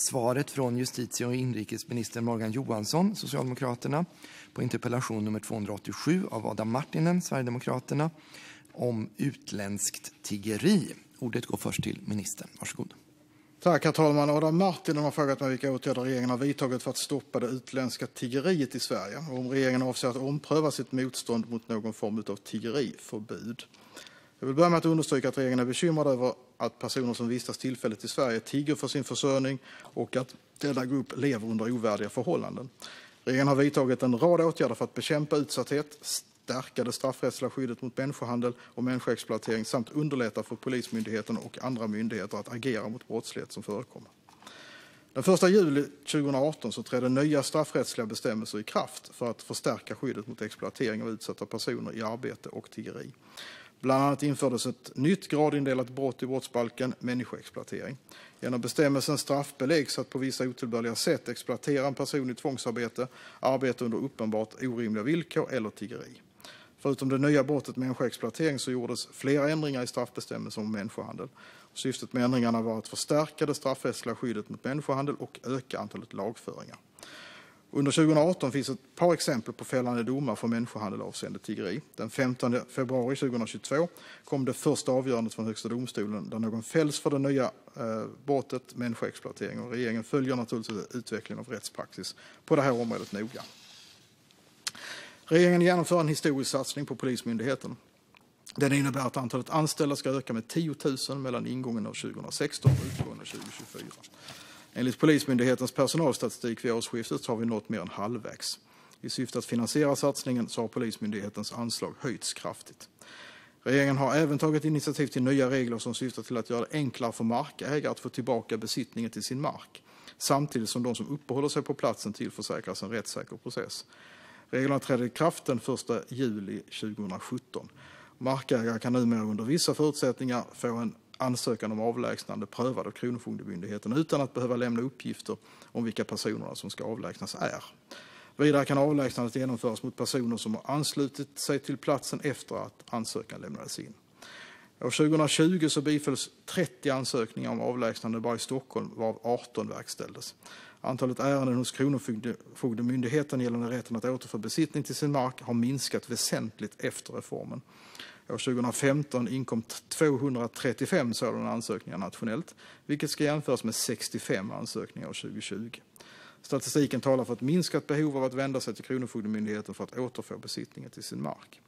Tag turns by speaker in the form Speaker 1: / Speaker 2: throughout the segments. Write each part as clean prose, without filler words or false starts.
Speaker 1: svaret från justitie- och inrikesminister Morgan Johansson, Socialdemokraterna, på interpellation nummer 287 av Adam Marttinen, Sverigedemokraterna, om utländskt tiggeri. Ordet går först till ministern. Varsågod.
Speaker 2: Tack, herr talman. Adam Marttinen har frågat mig vilka åtgärder regeringen har vidtagit för att stoppa det utländska tiggeriet i Sverige och om regeringen avser att ompröva sitt motstånd mot någon form av tiggeriförbud. Jag vill börja med att understryka att regeringen är bekymrad över att personer som vistas tillfälligt i Sverige tigger för sin försörjning och att denna grupp lever under ovärdiga förhållanden. Regeringen har vidtagit en rad åtgärder för att bekämpa utsatthet, stärka det straffrättsliga skyddet mot människohandel och människoexploatering samt underlätta för Polismyndigheten och andra myndigheter att agera mot brottslighet som förekommer. Den 1 juli 2018 så trädde nya straffrättsliga bestämmelser i kraft för att förstärka skyddet mot exploatering av utsatta personer i arbete och tiggeri. Bland annat infördes ett nytt gradindelat brott i brottsbalken, människoexploatering. Genom bestämmelsen straffbeläggs att på vissa otillbörliga sätt exploatera en person i tvångsarbete, arbete under uppenbart orimliga villkor eller tiggeri. Förutom det nya brottet människoexploatering så gjordes flera ändringar i straffbestämmelser om människohandel. Syftet med ändringarna var att förstärka det straffrättsliga skyddet mot människohandel och öka antalet lagföringar. Under 2018 finns ett par exempel på fällande domar för människohandel avseende tiggeri. Den 15 februari 2022 kom det första avgörandet från Högsta domstolen där någon fälls för det nya brottet människoexploatering, och regeringen följer naturligtvis utvecklingen av rättspraxis på det här området noga. Regeringen genomför en historisk satsning på Polismyndigheten. Den innebär att antalet anställda ska öka med 10 000 mellan ingången av 2016 och utgången av 2024. Enligt Polismyndighetens personalstatistik vid årsskiftet har vi nått mer än halvvägs. I syfte att finansiera satsningen så har Polismyndighetens anslag höjts kraftigt. Regeringen har även tagit initiativ till nya regler som syftar till att göra det enklare för markägare att få tillbaka besittningen till sin mark, samtidigt som de som uppehåller sig på platsen tillförsäkras en rättssäker process. Reglerna trädde i kraft den 1 juli 2017. Markägare kan numera under vissa förutsättningar få en ansökan om avlägsnande prövad av Kronofogdemyndigheten utan att behöva lämna uppgifter om vilka personerna som ska avlägsnas är. Vidare kan avlägsnandet genomföras mot personer som har anslutit sig till platsen efter att ansökan lämnades in. År 2020 så bifölls 30 ansökningar om avlägsnande bara i Stockholm, varav 18 verkställdes. Antalet ärenden hos Kronofogdemyndigheten gällande rätten att återfå besittning till sin mark har minskat väsentligt efter reformen. År 2015 inkom 235 sådana ansökningar nationellt, vilket ska jämföras med 65 ansökningar år 2020. Statistiken talar för ett minskat behov av att vända sig till Kronofogdemyndigheten för att återfå besittningen till sin mark.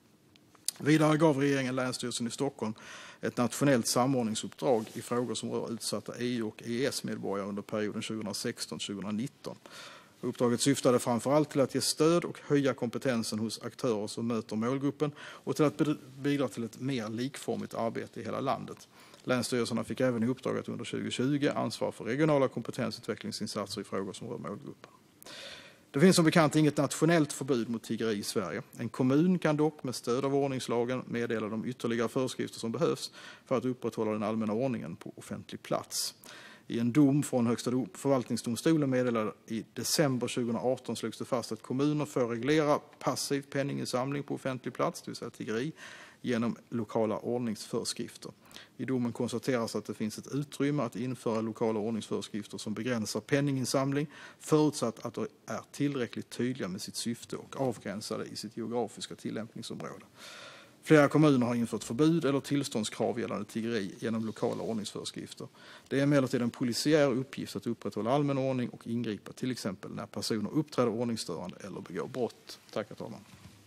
Speaker 2: Vidare gav regeringen Länsstyrelsen i Stockholm ett nationellt samordningsuppdrag i frågor som rör utsatta EU- och EES-medborgare under perioden 2016-2019. Uppdraget syftade framförallt till att ge stöd och höja kompetensen hos aktörer som möter målgruppen och till att bidra till ett mer likformigt arbete i hela landet. Länsstyrelserna fick även i uppdrag att under 2020 ansvara för regionala kompetensutvecklingsinsatser i frågor som rör målgruppen. Det finns som bekant inget nationellt förbud mot tiggeri i Sverige. En kommun kan dock med stöd av ordningslagen meddela de ytterligare föreskrifter som behövs för att upprätthålla den allmänna ordningen på offentlig plats. I en dom från Högsta förvaltningsdomstolen meddelade i december 2018 slogs det fast att kommuner får reglera passiv penninginsamling på offentlig plats, det vill säga tiggeri, genom lokala ordningsföreskrifter. I domen konstateras att det finns ett utrymme att införa lokala ordningsföreskrifter som begränsar penninginsamling, förutsatt att de är tillräckligt tydliga med sitt syfte och avgränsade i sitt geografiska tillämpningsområde. Flera kommuner har infört förbud eller tillståndskrav gällande tiggeri genom lokala ordningsföreskrifter. Det är emellertid en polisiär uppgift att upprätthålla allmän ordning och ingripa, till exempel när personer uppträder ordningsstörande eller begår brott. Tack, herr talman.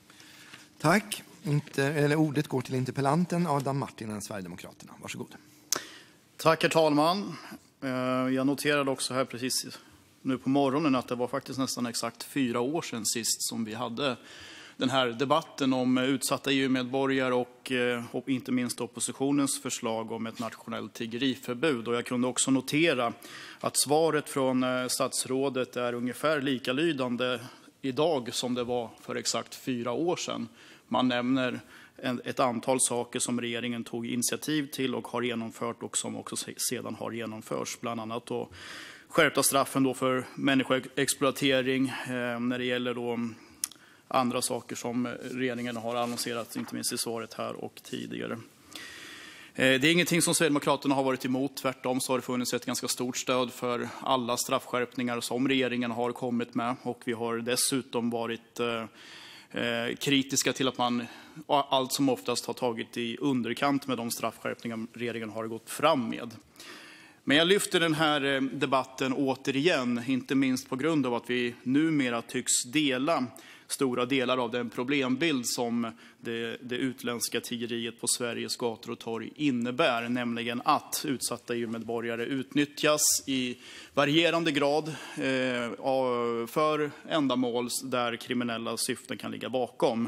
Speaker 1: Tack. Ordet går till interpellanten Adam Marttinen, Sverigedemokraterna. Varsågod.
Speaker 3: Tack, herr talman. Jag noterade också här precis nu på morgonen att det var faktiskt nästan exakt 4 år sedan sist som vi hade den här debatten om utsatta EU-medborgare och inte minst oppositionens förslag om ett nationellt tiggeriförbud. Och jag kunde också notera att svaret från statsrådet är ungefär likalydande idag som det var för exakt 4 år sedan. Man nämner ett antal saker som regeringen tog initiativ till och har genomfört och som också sedan har genomförts. Bland annat då skärpta straffen då för människoexploatering när det gäller då andra saker som regeringen har annonserat, inte minst i svaret här och tidigare. Det är ingenting som Sverigedemokraterna har varit emot. Tvärtom så har det funnits ett ganska stort stöd för alla straffskärpningar som regeringen har kommit med. Och vi har dessutom varit kritiska till att man allt som oftast har tagit i underkant med de straffskärpningar regeringen har gått fram med. Men jag lyfter den här debatten återigen, inte minst på grund av att vi numera tycks dela stora delar av den problembild som det utländska tiggeriet på Sveriges gator och torg innebär, nämligen att utsatta EU-medborgare utnyttjas i varierande grad för ändamål där kriminella syften kan ligga bakom.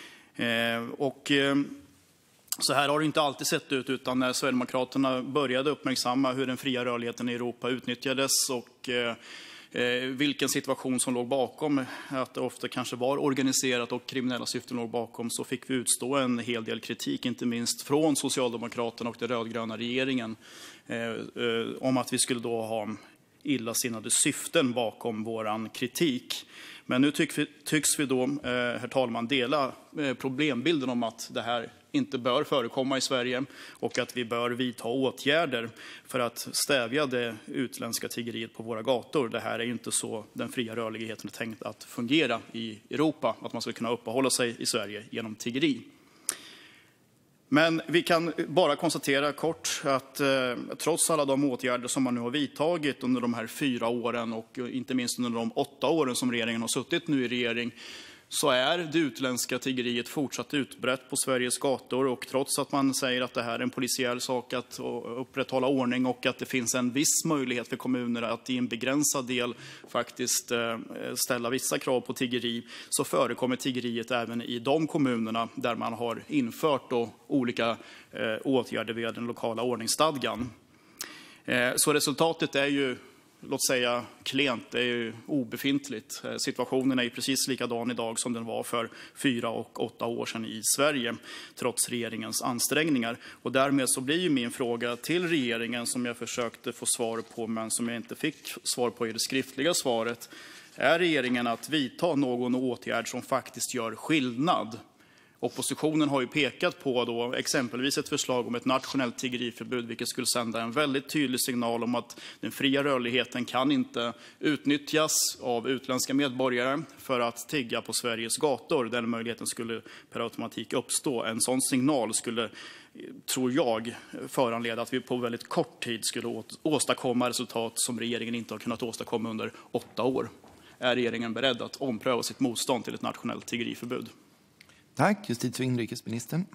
Speaker 3: Så här har det inte alltid sett ut, utan när Sverigedemokraterna började uppmärksamma hur den fria rörligheten i Europa utnyttjades och vilken situation som låg bakom, att det ofta kanske var organiserat och kriminella syften låg bakom, så fick vi utstå en hel del kritik, inte minst från Socialdemokraterna och den rödgröna regeringen, om att vi skulle då ha illasinnade syften bakom våran kritik. Men nu tycks vi då, herr talman, dela problembilden om att det här inte bör förekomma i Sverige och att vi bör vidta åtgärder för att stävja det utländska tiggeriet på våra gator. Det här är ju inte så den fria rörligheten är tänkt att fungera i Europa, att man ska kunna uppehålla sig i Sverige genom tiggeri. Men vi kan bara konstatera kort att trots alla de åtgärder som man nu har vidtagit under de här 4 åren och inte minst under de 8 åren som regeringen har suttit nu i regering, så är det utländska tiggeriet fortsatt utbrett på Sveriges gator. Och trots att man säger att det här är en polisiär sak att upprätthålla ordning och att det finns en viss möjlighet för kommuner att i en begränsad del faktiskt ställa vissa krav på tiggeri, så förekommer tiggeriet även i de kommunerna där man har infört olika åtgärder via den lokala ordningsstadgan. Så resultatet är ju, låt säga, klent, det är ju obefintligt. Situationen är ju precis likadan idag som den var för 4 och 8 år sedan i Sverige, trots regeringens ansträngningar. Och därmed så blir ju min fråga till regeringen, som jag försökte få svar på men som jag inte fick svar på i det skriftliga svaret: är regeringen att vidta någon åtgärd som faktiskt gör skillnad? Oppositionen har ju pekat på exempelvis ett förslag om ett nationellt tiggeriförbud, vilket skulle sända en väldigt tydlig signal om att den fria rörligheten kan inte utnyttjas av utländska medborgare för att tigga på Sveriges gator. Den möjligheten skulle per automatik uppstå. En sån signal skulle, tror jag, föranleda att vi på väldigt kort tid skulle åstadkomma resultat som regeringen inte har kunnat åstadkomma under 8 år. Är regeringen beredd att ompröva sitt motstånd till ett nationellt tiggeriförbud?
Speaker 1: Tack, justitie- och inrikesministern.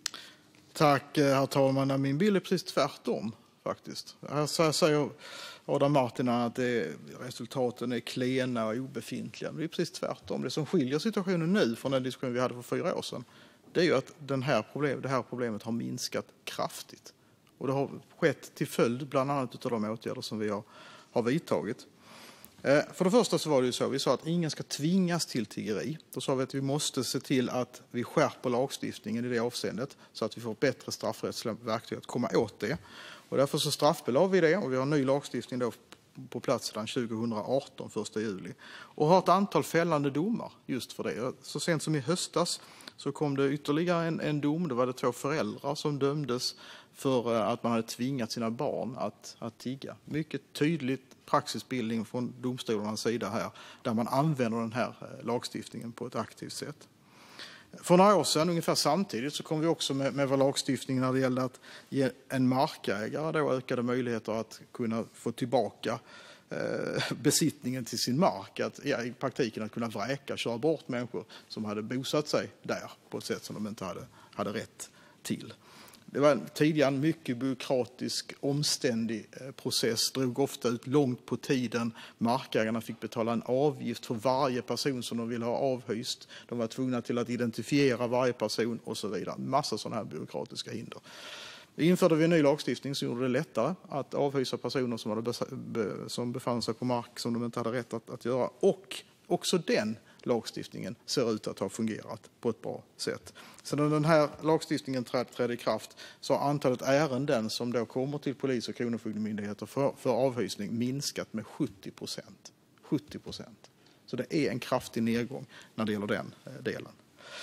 Speaker 2: Tack, herr talman. Min bild är precis tvärtom, faktiskt. Här säger Adam Marttinen att resultaten är klena och obefintliga. Men det är precis tvärtom. Det som skiljer situationen nu från den diskussion vi hade för 4 år sedan, det är ju att det här problemet har minskat kraftigt. Och det har skett till följd bland annat av de åtgärder som vi har vidtagit. För det första så var det ju så, vi sa att ingen ska tvingas till tiggeri. Då sa vi att vi måste se till att vi skärper lagstiftningen i det avseendet så att vi får bättre straffrättsliga verktyg att komma åt det. Och därför så straffbelade vi det, och vi har en ny lagstiftning då på plats sedan 2018, 1 juli. Och har ett antal fällande domar just för det. Så sent som i höstas så kom det ytterligare en dom. Då var det 2 föräldrar som dömdes för att man hade tvingat sina barn att tigga. Mycket tydligt praxisbildning från domstolarnas sida här, där man använder den här lagstiftningen på ett aktivt sätt. För några år sedan, ungefär samtidigt, så kom vi också med vår lagstiftning när det gällde att ge en markägare då ökade möjligheter att kunna få tillbaka besittningen till sin mark, att i praktiken att kunna köra bort människor som hade bosatt sig där på ett sätt som de inte hade rätt till. Det var tidigare en mycket byråkratisk, omständig process, drog ofta ut långt på tiden. Markägarna fick betala en avgift för varje person som de ville ha avhyst. De var tvungna till att identifiera varje person och så vidare. Massa sådana här byråkratiska hinder. Vi införde en ny lagstiftning som gjorde det lättare att avhysa personer som befann sig på mark som de inte hade rätt att göra. Och också den lagstiftningen ser ut att ha fungerat på ett bra sätt. Så när den här lagstiftningen trädde i kraft så har antalet ärenden som då kommer till polis- och kronofogdemyndigheter för avhysning minskat med 70%. 70%. Så det är en kraftig nedgång när det gäller den delen.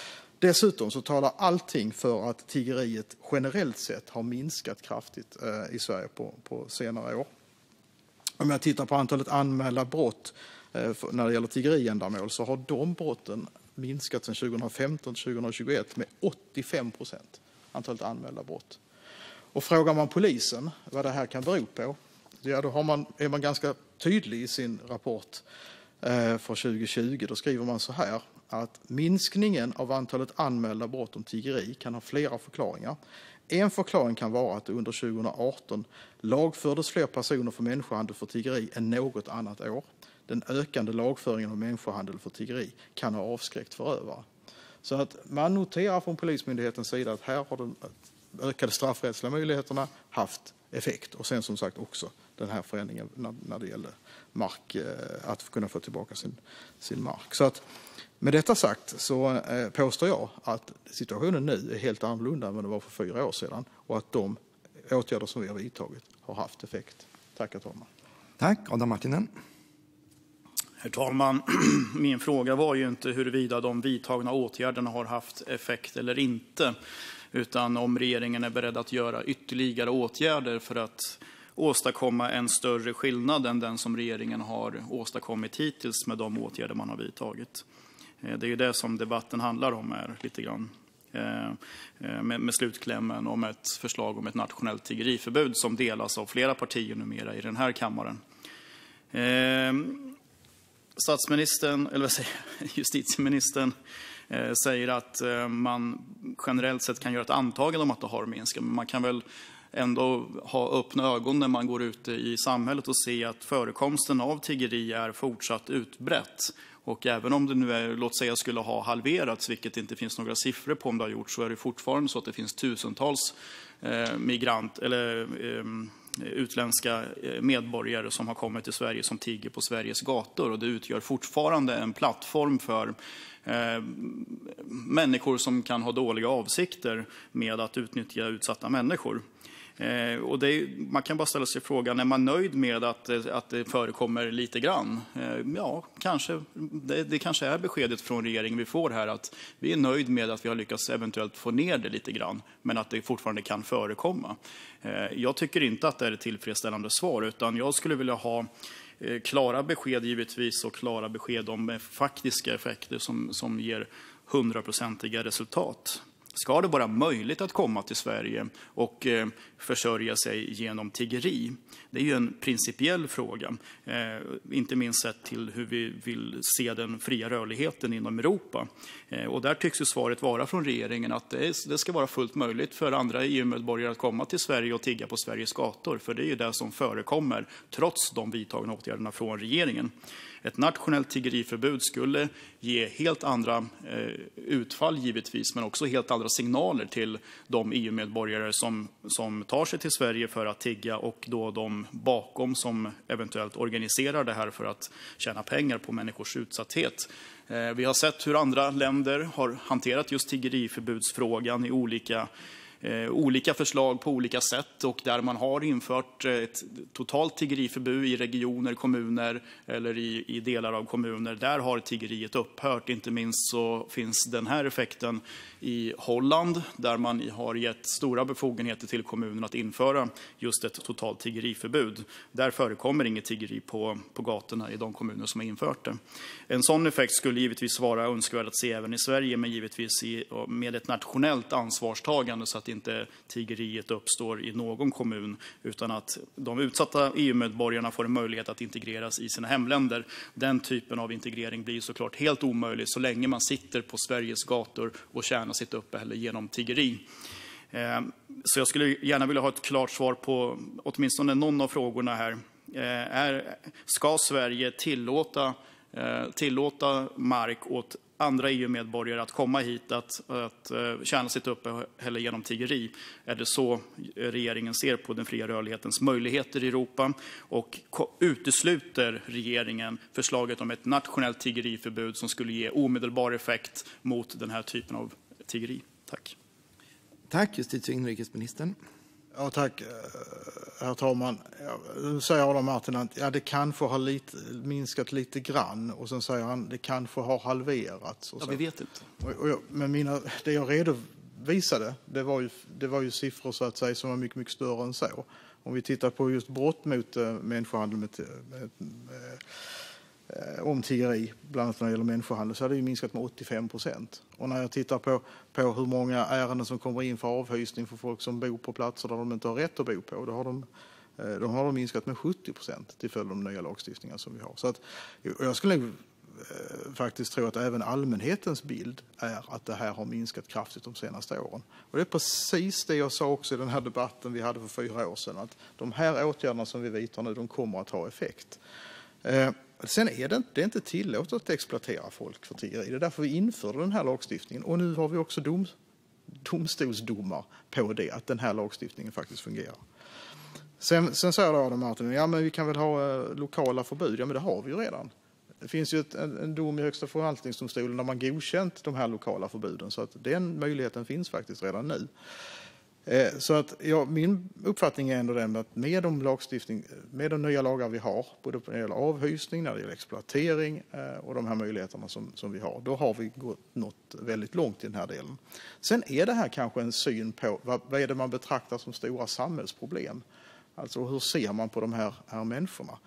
Speaker 2: Dessutom så talar allting för att tiggeriet generellt sett har minskat kraftigt i Sverige på senare år. Om jag tittar på antalet anmälda brott när det gäller tiggeriändamål så har de brotten minskat sedan 2015 till 2021 med 85%, antalet anmälda brott. Och frågar man polisen vad det här kan bero på, ja, då är man ganska tydlig i sin rapport för 2020. Då skriver man så här, att minskningen av antalet anmälda brott om tiggeri kan ha flera förklaringar. En förklaring kan vara att det under 2018 lagfördes fler personer för människohandel för tiggeri än något annat år. Den ökande lagföringen av människohandel för tiggeri kan ha avskräckt förövare. Så att man noterar från Polismyndighetens sida att här har de ökade straffrättsliga möjligheterna haft effekt. Och sen som sagt också den här förändringen när det gäller mark, att kunna få tillbaka sin mark. Så att med detta sagt så påstår jag att situationen nu är helt annorlunda än vad det var för 4 år sedan och att de åtgärder som vi har vidtagit har haft effekt. Tack, herr talman.
Speaker 1: Tack, Adam Marttinen.
Speaker 3: Herr talman, min fråga var ju inte huruvida de vidtagna åtgärderna har haft effekt eller inte, utan om regeringen är beredd att göra ytterligare åtgärder för att åstadkomma en större skillnad än den som regeringen har åstadkommit hittills med de åtgärder man har vidtagit. Det är ju det som debatten handlar om här lite grann. Med slutklämmen om ett förslag om ett nationellt tiggeriförbud som delas av flera partier numera i den här kammaren. Justitieministern säger att man generellt sett kan göra ett antagande om att det har minskat. Men man kan väl ändå ha öppna ögon när man går ute i samhället och se att förekomsten av tiggeri är fortsatt utbrett. Och även om det nu är, låt säga, skulle ha halverats, vilket det inte finns några siffror på om det har gjort, så är det fortfarande så att det finns tusentals utländska medborgare som har kommit till Sverige som tigger på Sveriges gator. Och det utgör fortfarande en plattform för människor som kan ha dåliga avsikter med att utnyttja utsatta människor. Och man kan bara ställa sig frågan, är man nöjd med att det förekommer lite grann? Ja, kanske. Det kanske är beskedet från regeringen vi får här, att vi är nöjd med att vi har lyckats eventuellt få ner det lite grann, men att det fortfarande kan förekomma. Jag tycker inte att det är ett tillfredsställande svar, utan jag skulle vilja ha klara besked givetvis, och klara besked om faktiska effekter som ger 100-procentiga resultat. Ska det vara möjligt att komma till Sverige och försörja sig genom tiggeri? Det är ju en principiell fråga, inte minst sett till hur vi vill se den fria rörligheten inom Europa. Och där tycks ju svaret vara från regeringen att det ska vara fullt möjligt för andra EU-medborgare att komma till Sverige och tigga på Sveriges gator. För det är ju det som förekommer trots de vidtagna åtgärderna från regeringen. Ett nationellt tiggeriförbud skulle ge helt andra utfall givetvis, men också helt andra signaler till de EU-medborgare som tar sig till Sverige för att tigga, och då de bakom som eventuellt organiserar det här för att tjäna pengar på människors utsatthet. Vi har sett hur andra länder har hanterat just tiggeriförbudsfrågan i olika förslag på olika sätt, och där man har infört ett totalt tiggeriförbud i regioner, kommuner eller i delar av kommuner, där har tiggeriet upphört. Inte minst så finns den här effekten i Holland, där man har gett stora befogenheter till kommunen att införa just ett totalt tiggeriförbud. Där förekommer inget tiggeri på gatorna i de kommuner som har infört det. En sån effekt skulle givetvis vara önskvärd att se även i Sverige, men givetvis med ett nationellt ansvarstagande, så att inte tiggeriet uppstår i någon kommun, utan att de utsatta EU-medborgarna får en möjlighet att integreras i sina hemländer. Den typen av integrering blir såklart helt omöjlig så länge man sitter på Sveriges gator och tjänar sitt uppehälle genom tiggeri. Så jag skulle gärna vilja ha ett klart svar på åtminstone någon av frågorna här. Ska Sverige tillåta mark åt andra EU-medborgare att komma hit att tjäna sitt uppehälle genom tiggeri? Är det så regeringen ser på den fria rörlighetens möjligheter i Europa? Och utesluter regeringen förslaget om ett nationellt tiggeriförbud som skulle ge omedelbar effekt mot den här typen av tiggeri? Tack.
Speaker 1: Tack, justitie- och inrikesministern.
Speaker 2: Ja, tack, herr talman. Nu säger Adam Marttinen att det kanske har minskat lite grann, och sen säger han det kanske har halverats. Och
Speaker 3: Ja, vi vet inte.
Speaker 2: Men det jag redovisade, det var ju siffror så att säga som var mycket, mycket större än så. Om vi tittar på just brott mot människohandel om tiggeri, bland annat när det gäller människohandel, så har det ju minskat med 85%. Och när jag tittar på hur många ärenden som kommer in för avhysning för folk som bor på platser där de inte har rätt att bo på, då har de minskat med 70% till följd av de nya lagstiftningar som vi har. Så att, jag skulle nog faktiskt tro att även allmänhetens bild är att det här har minskat kraftigt de senaste åren. Och det är precis det jag sa också i den här debatten vi hade för 4 år sedan, att de här åtgärderna som vi vidtar nu, de kommer att ha effekt. Sen är det inte tillåtet att exploatera folk för tiggeri. Det är därför vi införde den här lagstiftningen. Och nu har vi också domstolsdomar på det, att den här lagstiftningen faktiskt fungerar. Sen säger Adam Marttinen, ja men vi kan väl ha lokala förbud. Ja men det har vi ju redan. Det finns ju en dom i Högsta förvaltningsdomstolen där man godkänt de här lokala förbuden. Så att den möjligheten finns faktiskt redan nu. Så att min uppfattning är ändå den att med de nya lagar vi har, både när det gäller avhysning, när det gäller exploatering och de här möjligheterna som vi har, då har vi nått väldigt långt i den här delen. Sen är det här kanske en syn på vad är det man betraktar som stora samhällsproblem. Alltså hur ser man på de här människorna?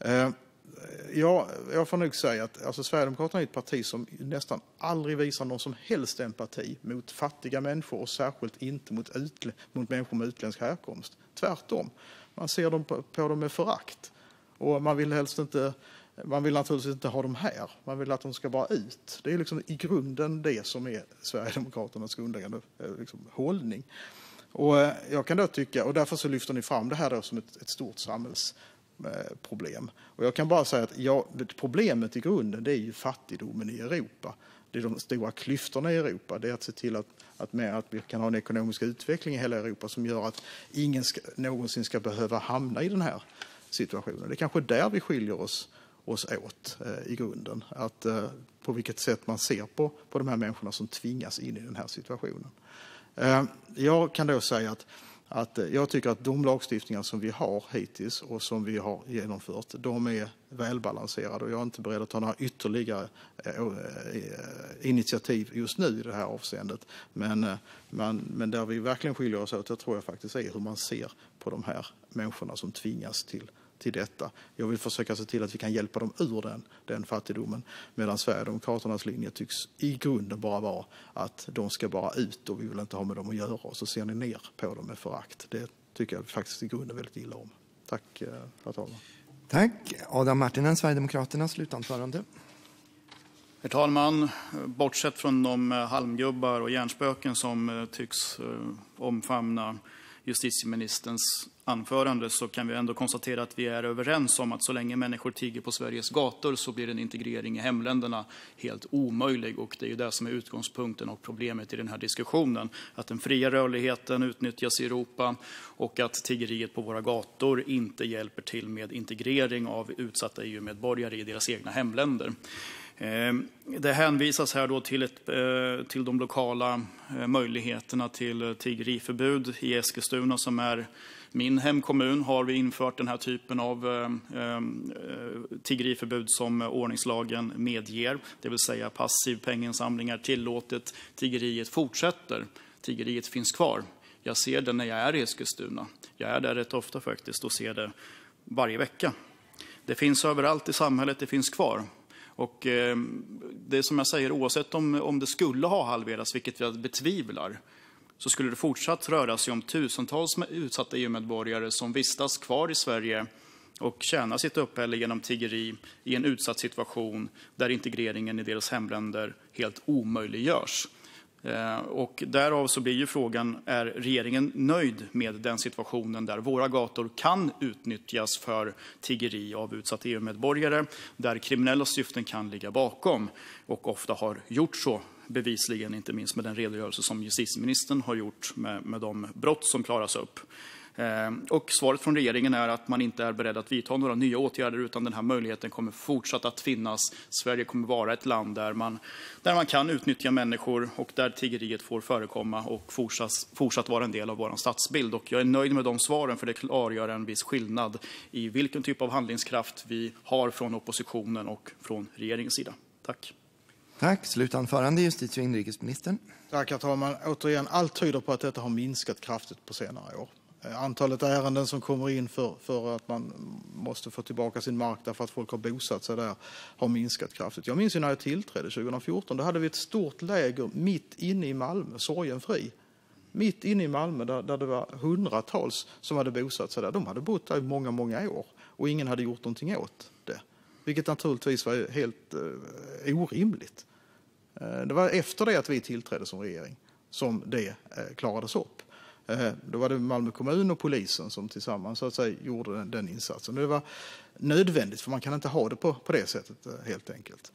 Speaker 2: Jag får nog säga att Sverigedemokraterna är ett parti som nästan aldrig visar någon som helst empati mot fattiga människor, och särskilt inte mot människor med utländsk härkomst. Tvärtom, man ser dem på dem med förakt. Och man vill naturligtvis inte ha dem här. Man vill att de ska bara ut. Det är liksom i grunden det som är Sverigedemokraternas grundläggande hållning. Och jag kan då tycka, och därför så lyfter ni fram det här då som ett stort samhällsproblem. Och jag kan bara säga att problemet i grunden, det är ju fattigdomen i Europa. Det är de stora klyftorna i Europa. Det är att se till att vi kan ha en ekonomisk utveckling i hela Europa som gör att ingen någonsin ska behöva hamna i den här situationen. Det är kanske där vi skiljer oss åt i grunden. Att på vilket sätt man ser på de här människorna som tvingas in i den här situationen. Jag kan då säga att jag tycker att de lagstiftningar som vi har hittills och som vi har genomfört, de är välbalanserade, och jag är inte beredd att ta några ytterligare initiativ just nu i det här avseendet. Men där vi verkligen skiljer oss åt, det tror jag faktiskt är hur man ser på de här människorna som tvingas till detta. Jag vill försöka se till att vi kan hjälpa dem ur den fattigdomen, medan Sverigedemokraternas linje tycks i grunden bara vara att de ska bara ut och vi vill inte ha med dem att göra, och så ser ni ner på dem med förakt. Det tycker jag faktiskt i grunden väldigt illa om. Tack, herr talman.
Speaker 1: Tack. Adam Marttinen, Sverigedemokraterna, slutanförande.
Speaker 3: Herr talman, bortsett från de halmgubbar och hjärnspöken som tycks omfamna justitieministerns anförande, så kan vi ändå konstatera att vi är överens om att så länge människor tigger på Sveriges gator så blir en integrering i hemländerna helt omöjlig. Och det är ju det som är utgångspunkten och problemet i den här diskussionen. Att den fria rörligheten utnyttjas i Europa och att tiggeriet på våra gator inte hjälper till med integrering av utsatta EU-medborgare i deras egna hemländer. Det hänvisas här då till de lokala möjligheterna till tiggeriförbud. I Eskilstuna, som är min hemkommun, har vi infört den här typen av tiggeriförbud som ordningslagen medger. Det vill säga passiv penginsamling är tillåtet, tiggeriet fortsätter, tiggeriet finns kvar. Jag ser det när jag är i Eskilstuna. Jag är där rätt ofta faktiskt och ser det varje vecka. Det finns överallt i samhället, det finns kvar. Och det är som jag säger, oavsett om det skulle ha halverats, vilket jag betvivlar, så skulle det fortsatt röra sig om tusentals utsatta EU-medborgare som vistas kvar i Sverige och tjänar sitt uppehälle genom tiggeri i en utsatt situation där integreringen i deras hemländer helt omöjliggörs. Och därav så blir ju frågan, är regeringen nöjd med den situationen där våra gator kan utnyttjas för tiggeri av utsatta EU-medborgare, där kriminella syften kan ligga bakom och ofta har gjort så, bevisligen, inte minst med den redogörelse som justitieministern har gjort med de brott som klaras upp. Och svaret från regeringen är att man inte är beredd att vidta några nya åtgärder, utan den här möjligheten kommer fortsatt att finnas. Sverige kommer vara ett land där man kan utnyttja människor och där tiggeriet får förekomma och fortsatt vara en del av vår stadsbild. Och jag är nöjd med de svaren, för det klargör en viss skillnad i vilken typ av handlingskraft vi har från oppositionen och från regeringens sida. Tack.
Speaker 1: Tack. Slutanförande, justitie- och inrikesministern.
Speaker 2: Tack, herr talman. Återigen, allt tyder på att detta har minskat kraftigt på senare år. Antalet ärenden som kommer in för att man måste få tillbaka sin mark därför att folk har bosatt sig där har minskat kraftigt. Jag minns ju när jag tillträdde 2014, då hade vi ett stort läger mitt inne i Malmö, Sorgenfri. Mitt inne i Malmö där det var hundratals som hade bosatt sig där. De hade bott där i många, många år och ingen hade gjort någonting åt det. Vilket naturligtvis var helt orimligt. Det var efter det att vi tillträdde som regering som det klarades upp. Då var det Malmö kommun och polisen som tillsammans så att säga gjorde den insatsen. Det var nödvändigt, för man kan inte ha det på det sättet helt enkelt.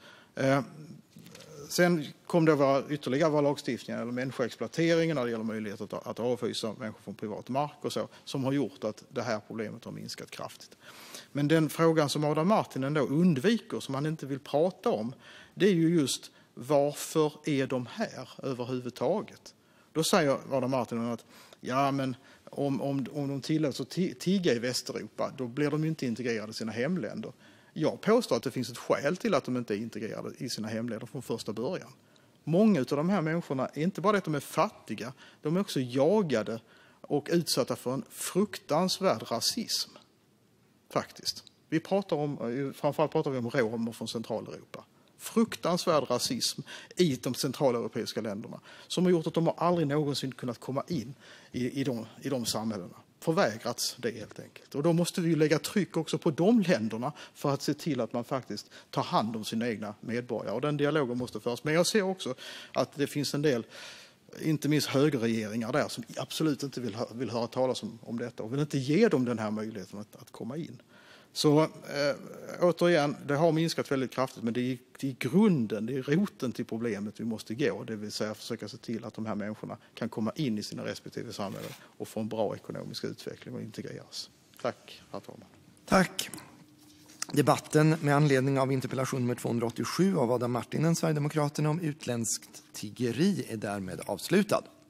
Speaker 2: Sen kom det att ytterligare lagstiftningar eller människoexploateringen när det gäller möjlighet att avhysa människor från privat mark och så, som har gjort att det här problemet har minskat kraftigt. Men den frågan som Adam Marttinen då undviker, som han inte vill prata om, det är ju just varför är de här överhuvudtaget? Då säger Adam Marttinen att ja, men om de tillåts att tigga i Västeuropa, då blir de ju inte integrerade i sina hemländer. Jag påstår att det finns ett skäl till att de inte är integrerade i sina hemländer från första början. Många av de här människorna är inte bara att de är fattiga, de är också jagade och utsatta för en fruktansvärd rasism. Faktiskt. Framförallt pratar vi om romer från Centraleuropa. Fruktansvärd rasism i de centraleuropeiska länderna som har gjort att de aldrig någonsin kunnat komma in i de samhällena. Förvägrats det helt enkelt. Och då måste vi lägga tryck också på de länderna för att se till att man faktiskt tar hand om sina egna medborgare. Och den dialogen måste föras. Men jag ser också att det finns en del, inte minst högerregeringar där, som absolut inte vill höra talas om detta och vill inte ge dem den här möjligheten att komma in. Så återigen, det har minskat väldigt kraftigt, men det är i grunden, det är roten till problemet vi måste gå. Det vill säga försöka se till att de här människorna kan komma in i sina respektive samhällen och få en bra ekonomisk utveckling och integreras. Tack, herr talman.
Speaker 1: Tack. Debatten med anledning av interpellation nummer 287 av Adam Marttinen, Sverigedemokraterna, om utländskt tiggeri är därmed avslutad.